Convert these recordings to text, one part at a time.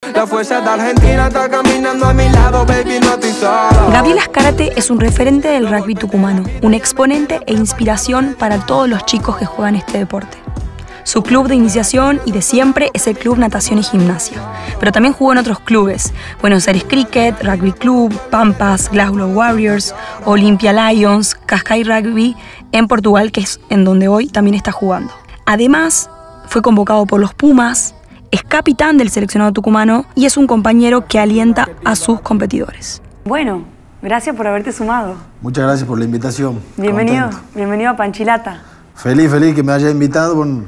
La fuerza de Argentina está caminando a mi lado, baby, no estoy solo. Gabriel Azcárate es un referente del rugby tucumano, un exponente e inspiración para todos los chicos que juegan este deporte. Su club de iniciación y de siempre es el Club Natación y Gimnasia, pero también jugó en otros clubes: Buenos Aires Cricket, Rugby Club, Pampas, Glasgow Warriors, Olympia Lions, Cascais Rugby en Portugal, que es en donde hoy también está jugando. Además, fue convocado por los Pumas, es capitán del seleccionado tucumano y es un compañero que alienta a sus competidores. Bueno, gracias por haberte sumado. Muchas gracias por la invitación. Bienvenido, Contento. bienvenido a Panchilata. Feliz que me haya invitado. Bueno,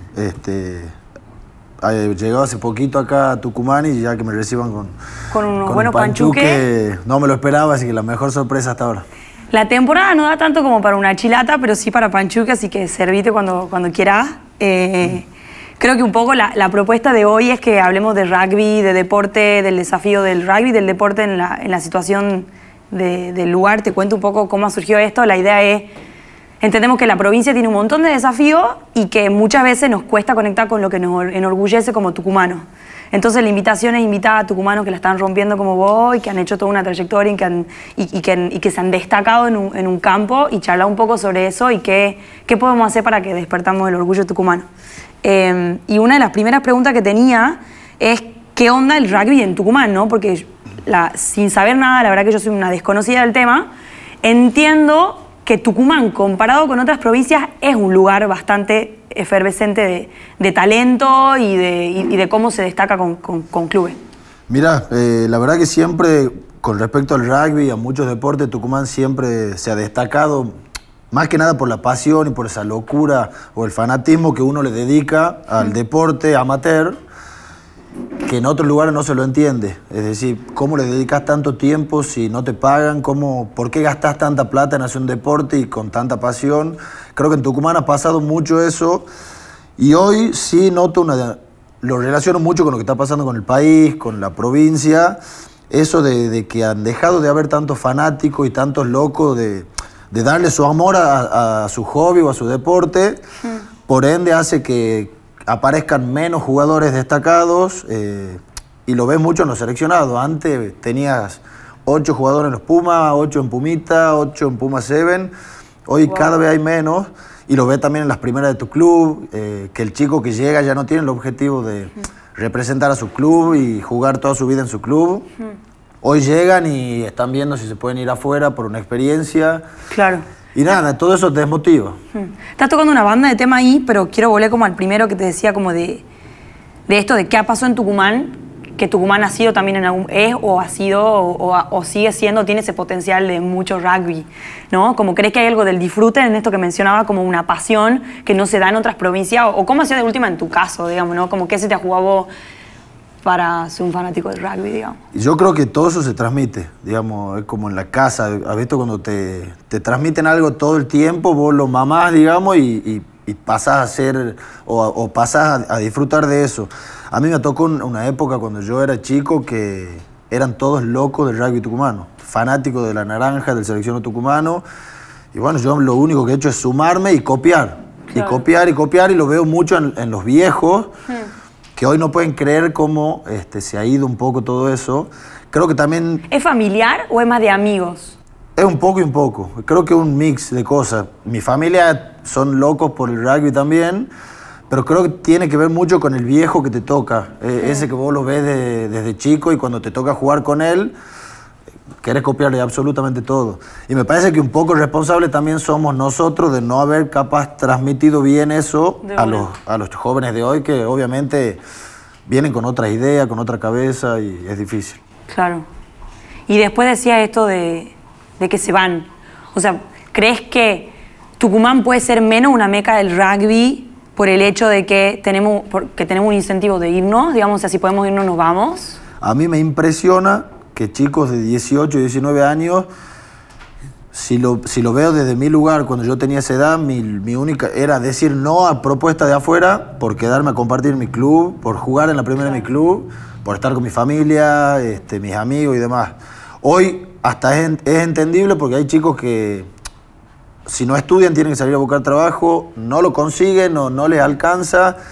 llegado hace poquito acá a Tucumán y ya que me reciban con unos buenos un panchuques. No me lo esperaba, así que la mejor sorpresa hasta ahora. La temporada no da tanto como para una chilata, pero sí para panchuque, así que servite cuando quieras. Creo que un poco la propuesta de hoy es que hablemos de rugby, de deporte, del desafío del rugby, del deporte en la situación del lugar. Te cuento un poco cómo surgió esto. La idea es, entendemos que la provincia tiene un montón de desafíos y que muchas veces nos cuesta conectar con lo que nos enorgullece como tucumanos. Entonces la invitación es invitar a tucumanos que la están rompiendo como vos y que han hecho toda una trayectoria y que se han destacado en un campo, y charlar un poco sobre eso y qué podemos hacer para que despertamos el orgullo tucumano. Y una de las primeras preguntas que tenía es ¿qué onda el rugby en Tucumán? ¿No? Porque sin saber nada, la verdad que yo soy una desconocida del tema, entiendo que Tucumán, comparado con otras provincias, es un lugar bastante efervescente de talento y de cómo se destaca con clubes. Mira, la verdad que siempre, con respecto al rugby y a muchos deportes, Tucumán siempre se ha destacado, más que nada por la pasión y por esa locura o el fanatismo que uno le dedica al deporte amateur, que en otros lugares no se lo entiende. Es decir, ¿cómo le dedicas tanto tiempo si no te pagan? ¿Por qué gastas tanta plata en hacer un deporte y con tanta pasión? Creo que en Tucumán ha pasado mucho eso y hoy sí noto lo relaciono mucho con lo que está pasando con el país, con la provincia, eso de que han dejado de haber tantos fanáticos y tantos locos de darle su amor a su hobby o a su deporte. Por ende hace que aparezcan menos jugadores destacados y lo ves mucho en los seleccionados. Antes tenías 8 jugadores en los Pumas, 8 en Pumita, 8 en Puma 7. Hoy cada vez hay menos y lo ves también en las primeras de tu club, que el chico que llega ya no tiene el objetivo de representar a su club y jugar toda su vida en su club. Hoy llegan y están viendo si se pueden ir afuera por una experiencia. Claro. Y nada, todo eso te desmotiva. Estás tocando una banda de tema ahí, pero quiero volver como al primero que te decía, como de esto de qué ha pasado en Tucumán, que Tucumán ha sido también o sigue siendo, tiene ese potencial de mucho rugby, ¿no? Como crees que hay algo del disfrute en esto que mencionaba, como una pasión que no se da en otras provincias, o cómo ha sido de última en tu caso, digamos, ¿no? Como qué se te ha jugado vos para ser un fanático del rugby, digamos. Yo creo que todo eso se transmite, digamos, es como en la casa. ¿Has visto cuando te transmiten algo todo el tiempo, vos lo mamás, digamos, y pasás a hacer o pasás a disfrutar de eso? A mí me tocó una época cuando yo era chico que eran todos locos del rugby tucumano, fanáticos de la naranja, del seleccionado tucumano. Y bueno, yo lo único que he hecho es sumarme y copiar. Claro. Y copiar, y lo veo mucho en los viejos, que hoy no pueden creer cómo se ha ido un poco todo eso. Creo que también... ¿Es familiar o es más de amigos? Es un poco y un poco. Creo que es un mix de cosas. Mi familia son locos por el rugby también, pero creo que tiene que ver mucho con el viejo que te toca. Ese que vos lo ves desde chico y cuando te toca jugar con él, querés copiarle absolutamente todo. Y me parece que un poco responsable también somos nosotros de no haber capaz transmitido bien eso a los jóvenes de hoy, que obviamente vienen con otras ideas, con otra cabeza, y es difícil. Claro. Y después decía esto de que se van. O sea, ¿crees que Tucumán puede ser menos una meca del rugby por el hecho de que tenemos un incentivo de irnos? Digamos, o sea, si podemos irnos, nos vamos. A mí me impresiona que chicos de 18, 19 años, si lo veo desde mi lugar, cuando yo tenía esa edad, mi única era decir no a propuestas de afuera por quedarme a compartir mi club, por jugar en la primera de mi club, por estar con mi familia, mis amigos y demás. Hoy hasta es entendible porque hay chicos que si no estudian tienen que salir a buscar trabajo, no lo consiguen o no les alcanza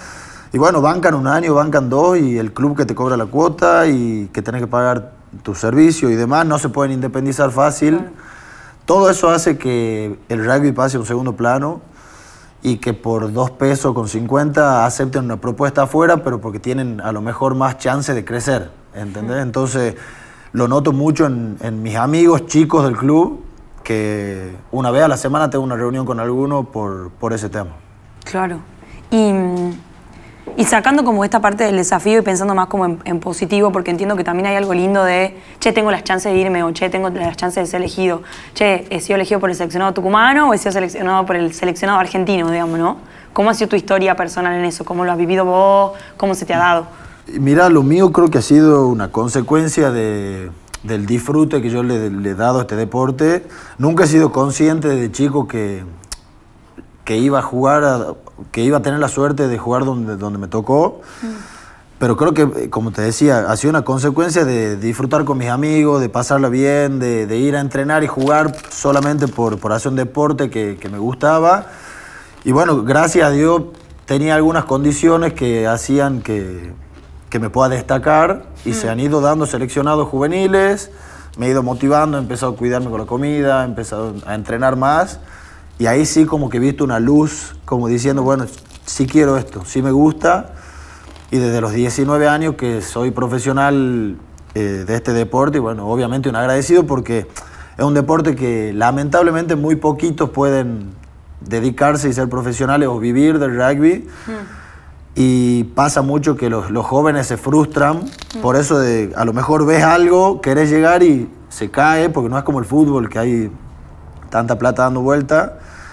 Y bueno, bancan un año, bancan 2 y el club que te cobra la cuota y que tenés que pagar tu servicio y demás, no se pueden independizar fácil. Claro. Todo eso hace que el rugby pase a un segundo plano y que por 2 pesos con 50 acepten una propuesta afuera, pero porque tienen a lo mejor más chance de crecer, ¿entendés? Entonces, lo noto mucho en mis amigos chicos del club, que una vez a la semana tengo una reunión con alguno por ese tema. Claro. Y sacando como esta parte del desafío y pensando más como en positivo, porque entiendo que también hay algo lindo de, che, tengo las chances de irme, o che, tengo las chances de ser elegido. Che, he sido elegido por el seleccionado tucumano o he sido seleccionado por el seleccionado argentino, digamos, ¿no? ¿Cómo ha sido tu historia personal en eso? ¿Cómo lo has vivido vos? ¿Cómo se te ha dado? Mira, lo mío creo que ha sido una consecuencia del disfrute que yo le he dado a este deporte. Nunca he sido consciente de chico que iba a jugar, que iba a tener la suerte de jugar donde me tocó. Pero creo que, como te decía, ha sido una consecuencia de disfrutar con mis amigos, de pasarla bien, de ir a entrenar y jugar solamente por hacer un deporte que me gustaba. Y bueno, gracias a Dios tenía algunas condiciones que hacían que me pueda destacar y se han ido dando seleccionados juveniles, me he ido motivando, he empezado a cuidarme con la comida, he empezado a entrenar más. Y ahí sí como que he visto una luz, como diciendo, bueno, sí quiero esto, sí me gusta. Y desde los 19 años que soy profesional de este deporte, y bueno, obviamente un agradecido porque es un deporte que lamentablemente muy poquitos pueden dedicarse y ser profesionales o vivir del rugby. Y pasa mucho que los jóvenes se frustran por eso de, a lo mejor ves algo, querés llegar y se cae, porque no es como el fútbol, que hay tanta plata dando vuelta.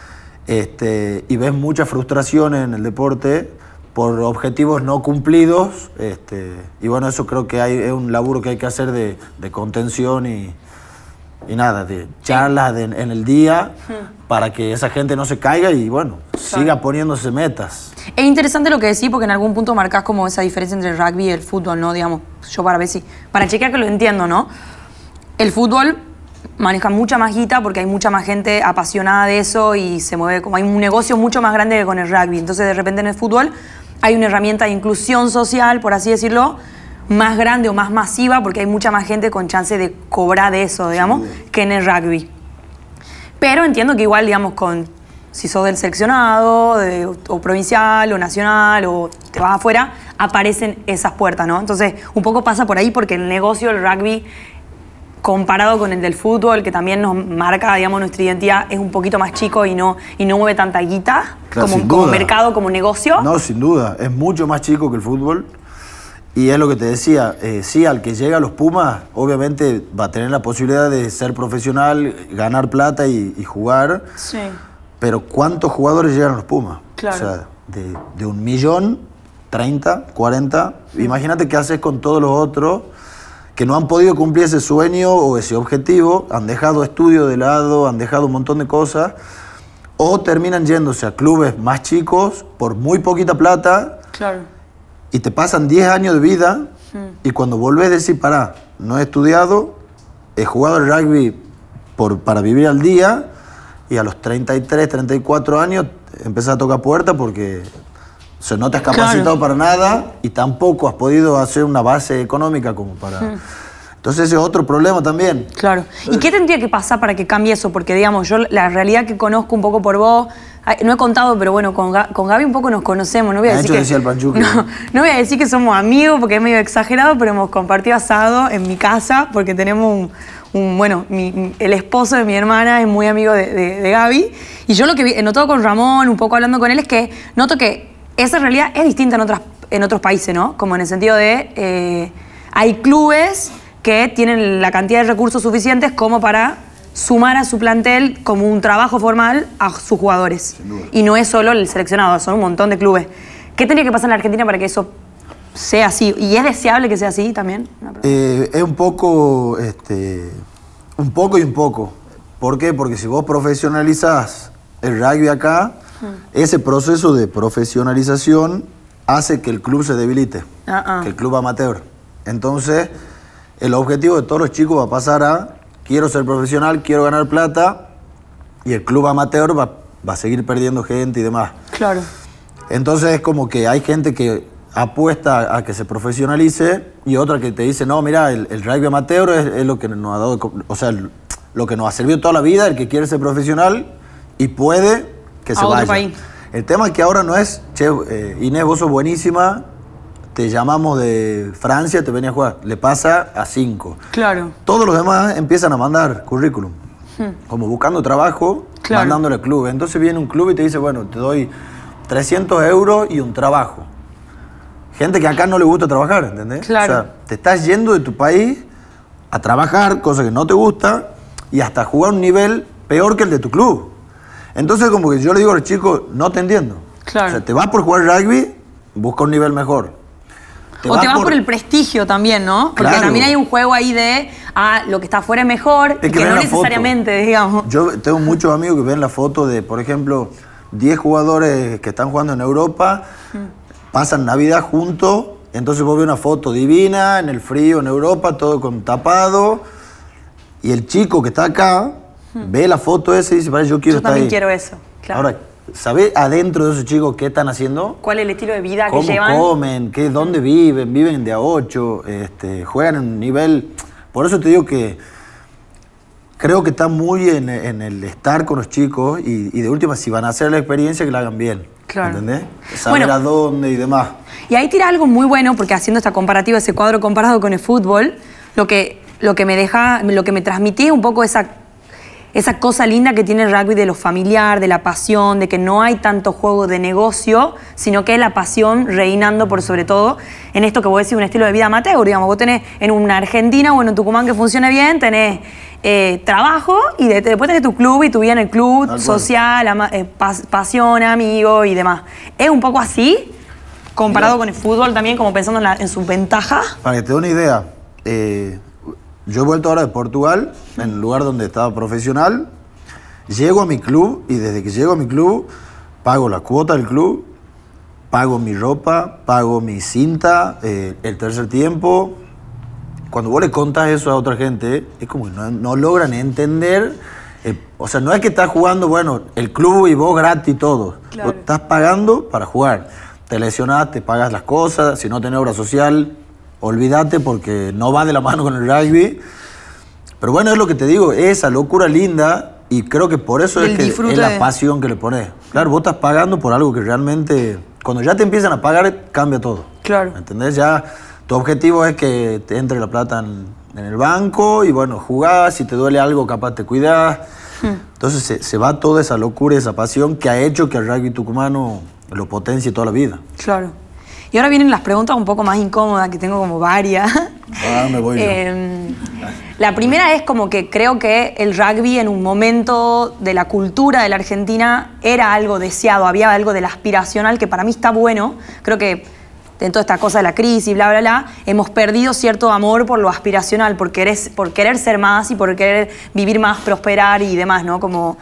Y ves mucha frustración en el deporte por objetivos no cumplidos, y bueno, eso creo que es un laburo que hay que hacer de contención y nada, de charlas en el día para que esa gente no se caiga y bueno, siga poniéndose metas. Es interesante lo que decís porque en algún punto marcás como esa diferencia entre el rugby y el fútbol, ¿no? Digamos, yo para ver si, para chequear que lo entiendo, ¿no? El fútbol maneja mucha más guita porque hay mucha más gente apasionada de eso y se mueve como hay un negocio mucho más grande que con el rugby. Entonces de repente en el fútbol hay una herramienta de inclusión social, por así decirlo, más grande o más masiva porque hay mucha más gente con chance de cobrar de eso, digamos, que en el rugby. Pero entiendo que igual, digamos, si sos del seleccionado, o provincial, o nacional, o te vas afuera, aparecen esas puertas, ¿no? Entonces, un poco pasa por ahí porque el negocio del rugby, comparado con el del fútbol, que también nos marca, digamos, nuestra identidad, es un poquito más chico y no mueve tanta guita, claro, como mercado, como negocio. No, sin duda. Es mucho más chico que el fútbol. Y es lo que te decía, sí, al que llega a los Pumas, obviamente va a tener la posibilidad de ser profesional, ganar plata y jugar. Sí. Pero ¿cuántos jugadores llegan a los Pumas? Claro. O sea, de 1.000.000, 30, 40. Imagínate qué haces con todos los otros que no han podido cumplir ese sueño o ese objetivo, han dejado estudio de lado, han dejado un montón de cosas, o terminan yéndose a clubes más chicos por muy poquita plata. Claro. Y te pasan 10 años de vida y cuando volvés a decir, pará, no he estudiado, he jugado el rugby para vivir al día y a los 33, 34 años empezás a tocar puertas porque no te has capacitado para nada y tampoco has podido hacer una base económica como para... Entonces ese es otro problema también. Claro. ¿Y qué tendría que pasar para que cambie eso? Porque, digamos, yo la realidad que conozco un poco por vos, no he contado, pero bueno, con Gaby un poco nos conocemos. No voy a decir que, decía el Panchuque. No voy a decir que somos amigos porque es medio exagerado, pero hemos compartido asado en mi casa porque tenemos el esposo de mi hermana es muy amigo de Gaby. Y yo lo que he notado con Ramón, un poco hablando con él, es que noto que esa realidad es distinta en otros países, ¿no? Como en el sentido de hay clubes que tienen la cantidad de recursos suficientes como para sumar a su plantel como un trabajo formal a sus jugadores. Y no es solo el seleccionado, son un montón de clubes. ¿Qué tendría que pasar en la Argentina para que eso sea así? ¿Y es deseable que sea así también? Es un poco y un poco. ¿Por qué? Porque si vos profesionalizás el rugby acá, ese proceso de profesionalización hace que el club se debilite, que el club amateur. Entonces, el objetivo de todos los chicos va a pasar a quiero ser profesional, quiero ganar plata, y el club amateur va a seguir perdiendo gente y demás. Claro. Entonces es como que hay gente que apuesta a que se profesionalice y otra que te dice, no, mira, el rugby amateur es lo que nos ha dado, o sea, lo que nos ha servido toda la vida, el que quiere ser profesional y puede que se vaya. País. El tema es que ahora no es, che, Inés, vos sos buenísima, te llamamos de Francia, te venía a jugar. Le pasa a 5. Claro. Todos los demás empiezan a mandar currículum. Como buscando trabajo, claro, mandándole al club. Entonces viene un club y te dice, bueno, te doy 300 euros y un trabajo. Gente que acá no le gusta trabajar, ¿entendés? Claro. O sea, te estás yendo de tu país a trabajar, cosa que no te gusta, y hasta jugar a un nivel peor que el de tu club. Entonces, como que yo le digo a los chicos, no te entiendo. Claro. O sea, te vas por jugar rugby, busca un nivel mejor. Te vas por el prestigio también, ¿no? Porque claro, también hay un juego ahí de, lo que está afuera es mejor, es que no necesariamente, foto. digamos. Yo tengo muchos amigos que ven la foto de, por ejemplo, 10 jugadores que están jugando en Europa, pasan Navidad juntos, entonces vos ves una foto divina, en el frío, en Europa, todo con tapado, y el chico que está acá ve la foto esa y dice, vale, yo quiero estar ahí. Yo también quiero eso, claro. Ahora, ¿sabés adentro de esos chicos qué están haciendo? ¿Cuál es el estilo de vida que ¿Cómo llevan? comen? ¿Dónde viven? Viven de a 8, juegan en un nivel... Por eso te digo que creo que está muy en el estar con los chicos y de última, si van a hacer la experiencia, que la hagan bien. Claro. ¿Entendés? Saber a dónde y demás. Y ahí tira algo muy bueno, porque haciendo esta comparativa, ese cuadro comparado con el fútbol, lo que me transmitía un poco esa cosa linda que tiene el rugby de lo familiar, de la pasión, de que no hay tanto juego de negocio, sino que es la pasión reinando por sobre todo en esto que vos decís, un estilo de vida amateur, digamos. Vos tenés en una Argentina o en un Tucumán que funcione bien, tenés trabajo y después tenés tu club y tu vida en el club, social, pasión, amigos y demás. ¿Es un poco así? Comparado con el fútbol también, como pensando en sus ventajas. Para que te dé una idea, yo he vuelto ahora de Portugal, en el lugar donde estaba profesional, llego a mi club y desde que llego a mi club pago la cuota del club, pago mi ropa, pago mi cinta, el tercer tiempo. Cuando vos le contás eso a otra gente, es como que no logran entender. O sea, no es que estás jugando, bueno, el club y vos gratis y todo. Claro. Vos estás pagando para jugar. Te lesionás, te pagas las cosas, si no tenés obra social, olvídate porque no va de la mano con el rugby. Pero bueno, es lo que te digo, esa locura linda y creo que por eso es la pasión que le pones. Claro, vos estás pagando por algo que realmente, cuando ya te empiezan a pagar, cambia todo. Claro. ¿Entendés? Ya tu objetivo es que te entre la plata en el banco y bueno, jugás, si te duele algo capaz te cuidás. Entonces se va toda esa locura y esa pasión que ha hecho que el rugby tucumano lo potencie toda la vida. Claro. Y ahora vienen las preguntas un poco más incómodas, que tengo como varias. Me voy yo. La primera es como que creo que el rugby en un momento de la cultura de la Argentina era algo deseado, había algo del aspiracional que para mí está bueno. Creo que en toda esta cosa de la crisis, bla, bla, bla, hemos perdido cierto amor por lo aspiracional, por querer ser más y por querer vivir más, prosperar y demás, ¿no?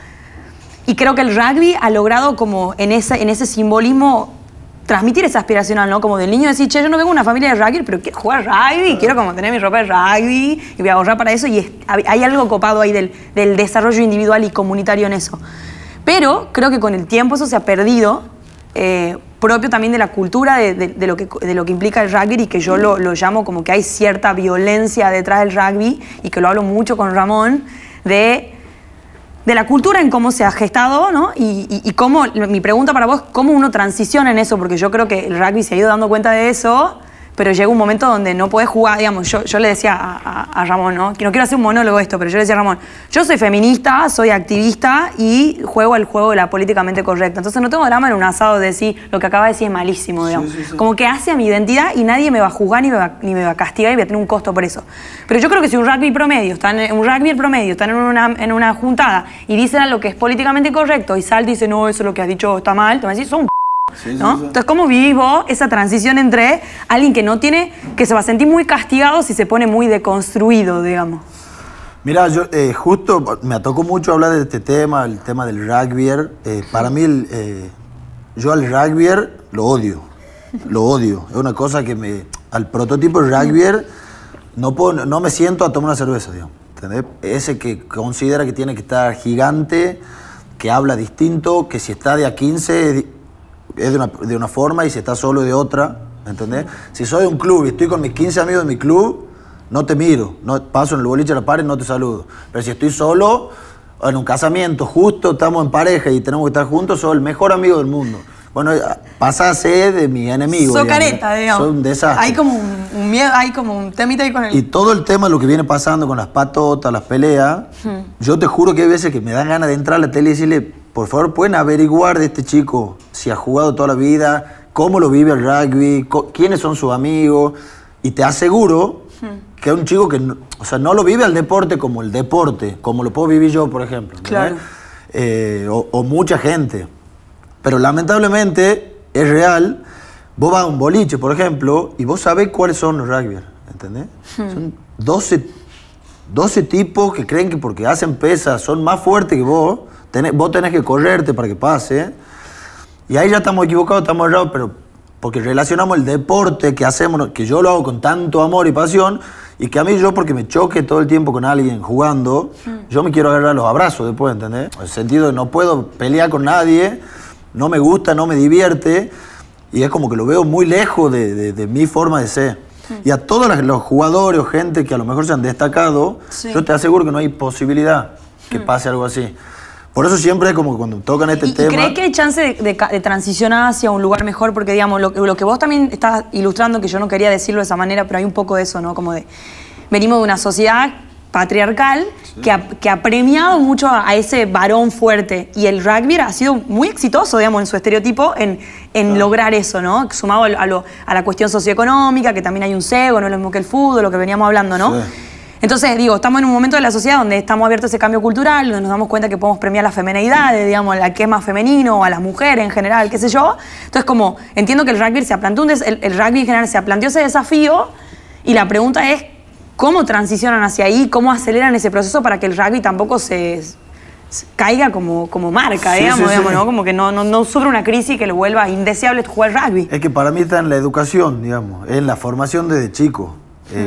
Y creo que el rugby ha logrado como en ese simbolismo transmitir esa aspiracional, ¿no? Como del niño decir, che, yo no vengo de una familia de rugby, pero quiero jugar rugby, quiero como tener mi ropa de rugby y voy a ahorrar para eso. Y hay algo copado ahí del desarrollo individual y comunitario en eso. Pero creo que con el tiempo eso se ha perdido, propio también de la cultura de lo que implica el rugby y que yo lo llamo como que hay cierta violencia detrás del rugby y que lo hablo mucho con Ramón, de la cultura en cómo se ha gestado, ¿no? Y cómo, mi pregunta para vos, ¿cómo uno transiciona en eso? Porque yo creo que el rugby se ha ido dando cuenta de eso, pero llega un momento donde no podés jugar, digamos, yo le decía a Ramón, ¿no? Que no quiero hacer un monólogo de esto, pero yo le decía a Ramón, yo soy feminista, soy activista y juego el juego de la políticamente correcta. Entonces no tengo drama en un asado de decir, lo que acaba de decir es malísimo, digamos. Sí. Como que hace a mi identidad y nadie me va a juzgar ni me va a castigar y voy a tener un costo por eso. Pero yo creo que si un rugby promedio, están en una juntada y dicen algo que es políticamente correcto y salta y dice, no, eso es lo que has dicho está mal, te van a decir, son ¿no? Entonces, ¿cómo vivís vos esa transición entre alguien que no tiene, que se va a sentir muy castigado si se pone muy deconstruido, digamos? Mira, yo justo me tocó mucho hablar de este tema, el tema del rugby. Para mí, yo al rugby lo odio. Es una cosa que al prototipo del rugby no me siento a tomar una cerveza, digamos. ¿Entendés? Ese que considera que tiene que estar gigante, que habla distinto, que si está de a 15... es de una forma y si está solo de otra. ¿me entendés? Si soy de un club y estoy con mis 15 amigos de mi club, no te miro, no, paso en el boliche a la par y no te saludo. Pero si estoy solo, en un casamiento, justo estamos en pareja y tenemos que estar juntos, soy el mejor amigo del mundo. Bueno, pasa a ser de mis enemigos. Soy careta, digamos. Son un desastre. Hay como un miedo, hay como un temita ahí con el... Y todo el tema, lo que viene pasando con las patotas, las peleas, yo te juro que hay veces que me dan ganas de entrar a la tele y decirle, por favor, pueden averiguar de este chico si ha jugado toda la vida, cómo lo vive el rugby, quiénes son sus amigos. Y te aseguro que es un chico que no, o sea, no lo vive al deporte, como lo puedo vivir yo, por ejemplo. Claro. O mucha gente. Pero lamentablemente es real. Vos vas a un boliche, por ejemplo, y vos sabés cuáles son los rugbyers, ¿entendés? Son 12 tipos que creen que porque hacen pesas son más fuertes que vos. Vos tenés que correrte para que pase. Y ahí ya estamos equivocados, estamos errados, pero porque relacionamos el deporte que hacemos, que yo lo hago con tanto amor y pasión, y que a mí porque me choque todo el tiempo con alguien jugando, yo me quiero agarrar los abrazos después, ¿entendés? En el sentido de no puedo pelear con nadie, no me gusta, no me divierte, y es como que lo veo muy lejos de mi forma de ser. Y a todos los jugadores o gente que a lo mejor se han destacado, yo te aseguro que no hay posibilidad que pase algo así. Por eso siempre es como cuando tocan este tema... ¿Y crees que hay chance de transicionar hacia un lugar mejor? Porque, digamos, lo que vos también estás ilustrando, que yo no quería decirlo de esa manera, pero hay un poco de eso, ¿no? Como de... Venimos de una sociedad patriarcal que ha premiado mucho a ese varón fuerte. Y el rugby ha sido muy exitoso, digamos, en su estereotipo en lograr eso, ¿no? Sumado a la cuestión socioeconómica, que también hay un sesgo, no es lo mismo que el fútbol, lo que veníamos hablando, ¿no? Sí. Entonces, digo, estamos en un momento de la sociedad donde estamos abiertos a ese cambio cultural, donde nos damos cuenta que podemos premiar las femeneidades, digamos, a que es más femenino, o a las mujeres en general, qué sé yo. Entonces, como entiendo que el rugby el rugby en general se planteó ese desafío, y la pregunta es, ¿cómo transicionan hacia ahí? ¿Cómo aceleran ese proceso para que el rugby tampoco se caiga como marca, digamos, ¿no? Como que no sufra una crisis que lo vuelva indeseable jugar rugby? Es que para mí está en la educación, digamos, en la formación desde chico.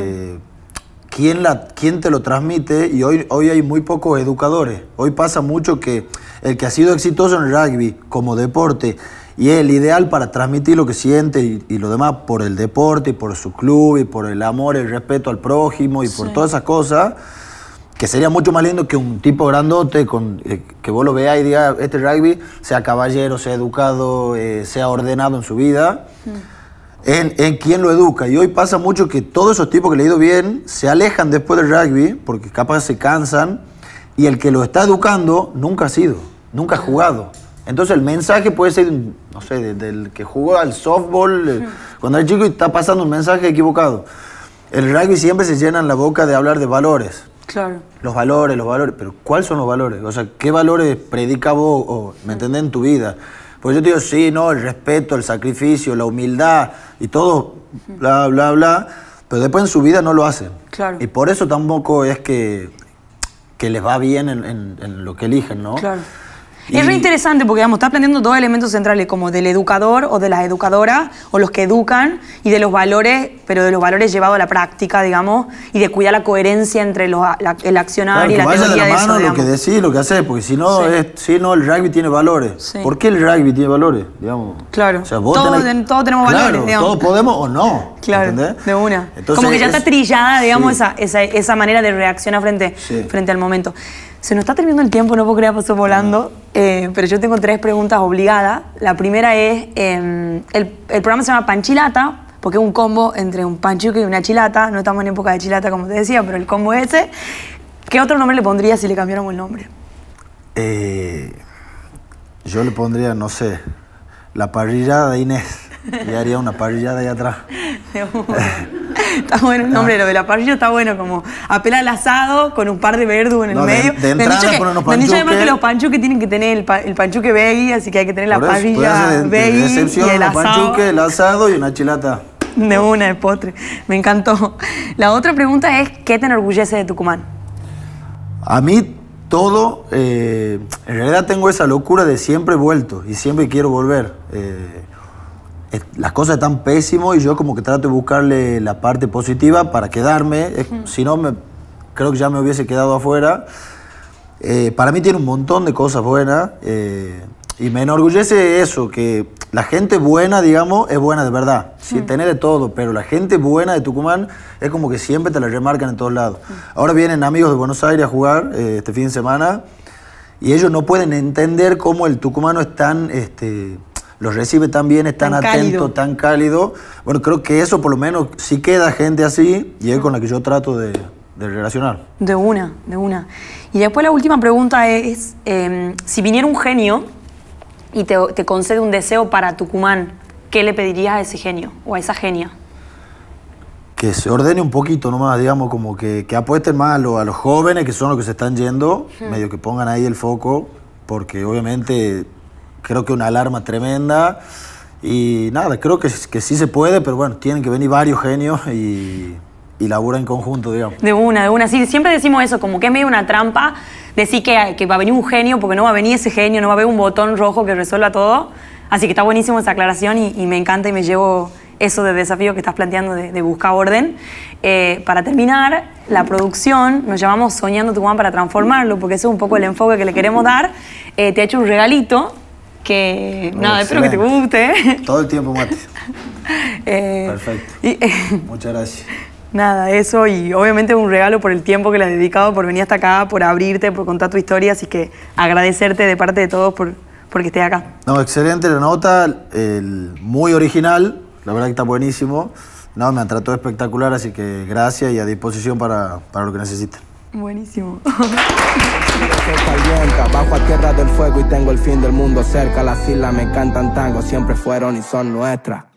¿Quién te lo transmite? Y hoy hay muy pocos educadores. Hoy pasa mucho que el que ha sido exitoso en el rugby como deporte y es el ideal para transmitir lo que siente y lo demás por el deporte y por su club y por el amor, el respeto al prójimo y por todas esas cosas, que sería mucho más lindo que un tipo grandote que vos lo veas y diga, este rugby sea caballero, sea educado, sea ordenado en su vida. En quién lo educa. Y hoy pasa mucho que todos esos tipos que le ha ido bien se alejan después del rugby porque capaz se cansan y el que lo está educando nunca ha sido, nunca ha jugado. Entonces el mensaje puede ser, no sé, del que jugó al softball cuando era chico y está pasando un mensaje equivocado. El rugby siempre se llena en la boca de hablar de valores. Claro. Los valores, pero ¿cuáles son los valores? O sea, ¿qué valores predica vos, me entendés, en tu vida? Porque yo te digo, sí, no, el respeto, el sacrificio, la humildad y todo, bla, bla, bla, pero después en su vida no lo hacen. Claro. Y por eso tampoco es que les va bien en lo que eligen, ¿no? Claro. Es re interesante porque, digamos, estás planteando dos elementos centrales, como del educador o de las educadoras, o los que educan, y de los valores, pero de los valores llevados a la práctica, digamos, y de cuidar la coherencia entre el accionar y la teoría de eso. Vaya de la mano lo que decís, lo que haces, porque si no, el rugby tiene valores. Sí. ¿Por qué el rugby tiene valores? Digamos. Claro. O sea, todos tenemos valores, digamos. Todos podemos o no. Claro, ¿entendés? de una. Entonces, como que ya está trillada, digamos, esa manera de reaccionar frente al momento. Se nos está terminando el tiempo, no puedo creer, pasó volando, pero yo tengo 3 preguntas obligadas. La primera es, el programa se llama Panchilata, porque es un combo entre un panchuque y una chilata. No estamos en época de chilata, como te decía, pero el combo es ese. ¿Qué otro nombre le pondría si le cambiáramos el nombre? Yo le pondría, no sé, la parrillada de Inés. Y haría una parrillada ahí atrás. Está bueno el nombre, lo de la parrilla está bueno, como apela al asado con un par de verdugo en el medio. De entrada ponen unos panchuques. Me han dicho además que los panchuques tienen que tener el panchuque veggie, así que hay que tener la parrilla veggie y el asado. Panchuque, el asado y una chilata. De una, de postre. Me encantó. La otra pregunta es, ¿qué te enorgullece de Tucumán? A mí todo, en realidad tengo esa locura de siempre he vuelto y siempre quiero volver. Las cosas están pésimas y yo como que trato de buscarle la parte positiva para quedarme. Si no, creo que ya me hubiese quedado afuera. Para mí tiene un montón de cosas buenas. Y me enorgullece eso, que la gente buena, digamos, es buena de verdad. Sí, tenés de todo, pero la gente buena de Tucumán es como que siempre te la remarcan en todos lados. Ahora vienen amigos de Buenos Aires a jugar este fin de semana y ellos no pueden entender cómo el tucumano es tan... los recibe tan bien, es tan atento, tan cálido. Bueno, creo que eso por lo menos sí queda gente así y es con la que yo trato de relacionar. De una. Y después la última pregunta es, si viniera un genio y te concede un deseo para Tucumán, ¿qué le pedirías a ese genio o a esa genia? Que se ordene un poquito nomás, digamos, como que apuesten más a los jóvenes, que son los que se están yendo, medio que pongan ahí el foco, porque obviamente creo que una alarma tremenda y nada, creo que sí se puede, pero bueno, tienen que venir varios genios y labura en conjunto, digamos. De una. Sí, siempre decimos eso, como que es medio una trampa decir que va a venir un genio, porque no va a venir ese genio, no va a haber un botón rojo que resuelva todo. Así que está buenísimo esa aclaración y me encanta y me llevo eso de desafío que estás planteando de buscar orden. Para terminar, la producción nos llamamos Soñando Tucumán para transformarlo, porque ese es un poco el enfoque que le queremos dar. Te he hecho un regalito que, nada, espero que te guste. Todo el tiempo, Mati. Perfecto. Muchas gracias. Nada, eso, y obviamente un regalo por el tiempo que le has dedicado, por venir hasta acá, por abrirte, por contar tu historia, así que agradecerte de parte de todos porque estés acá. No, excelente la nota, muy original, la verdad que está buenísimo. No, me han tratado espectacular, así que gracias y a disposición para lo que necesiten. Buenísimo. Bajo a tierra del fuego y tengo el fin del mundo cerca. Las islas me cantan tango, siempre fueron y son nuestras.